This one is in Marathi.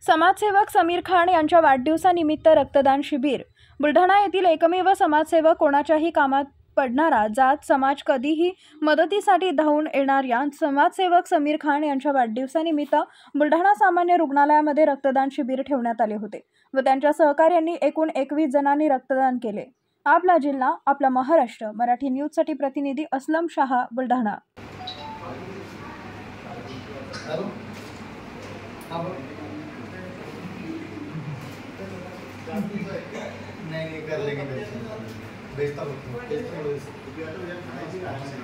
समाजसेवक समीर खान यांच्या वाढदिवसानिमित्त रक्तदान शिबिर। बुलढाणा येथील एकमेव समाजसेवक कोणाच्याही कामात पडणारा जात समाज कधीही मदतीसाठी धावून येणाऱ्या समाजसेवक समीर खान यांच्या वाढदिवसानिमित्त बुलढाणा सामान्य रुग्णालयामध्ये रक्तदान शिबिर ठेवण्यात आले होते व त्यांच्या सहकार्यांनी एकूण 21 जणांनी रक्तदान केले। आपला जिल्हा आपला महाराष्ट्र मराठी न्यूजसाठी प्रतिनिधी असलम शाह, बुलढाणा। नहीं कर लेंगे बेचता